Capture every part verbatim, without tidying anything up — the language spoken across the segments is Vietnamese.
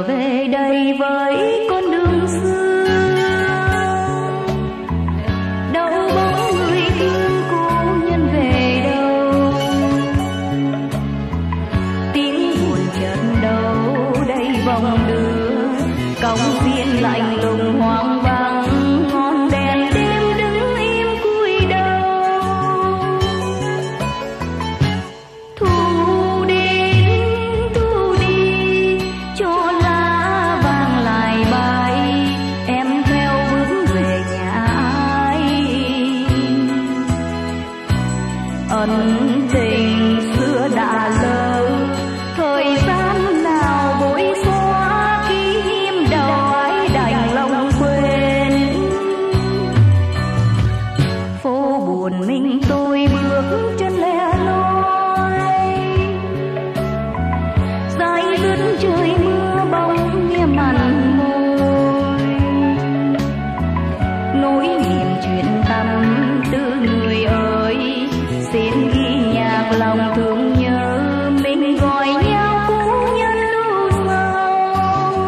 về đây với con đường xưa, đâu bóng người thương cô nhân về đâu, tiếng buồn chợt đâu đây vòng đưa công viên lạnh lùng hoang vắng, ngọn đèn đêm đứng im cúi đầu. Thu đến thu đi cho lá vàng lại bay, em theo bước về nhà ai. Ân tình xưa đã lâu, thời gian nào bối xóa kỷ niệm đầu ai đành lòng quên. Phố buồn mình tôi bước chân lẻ loi, dãi dứt trời mưa bóng nghe mặn môi, nỗi niềm chuyện tâm tư người ơi, xin ghi nhạc lòng thương nhớ mình gọi nhau cũ nhân lưu sâu.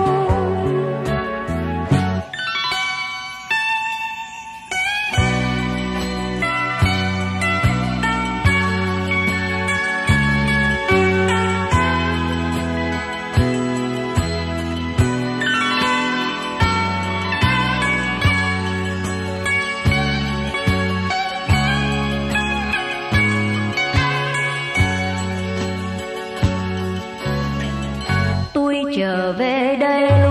Tôi trở về đây